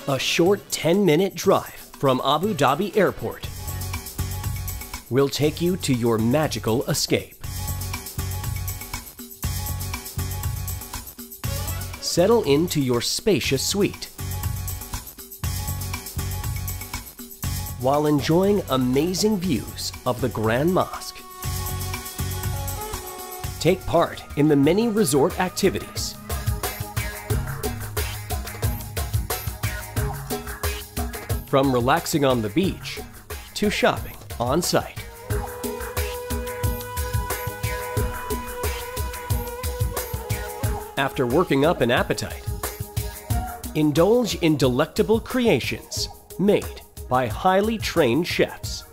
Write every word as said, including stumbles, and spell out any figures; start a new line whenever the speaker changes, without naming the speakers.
A short ten minute drive from Abu Dhabi Airport will take you to your magical escape. Settle into your spacious suite while enjoying amazing views of the Grand Mosque. Take part in the many resort activities. From relaxing on the beach to shopping on site. After working up an appetite, indulge in delectable creations made by highly trained chefs.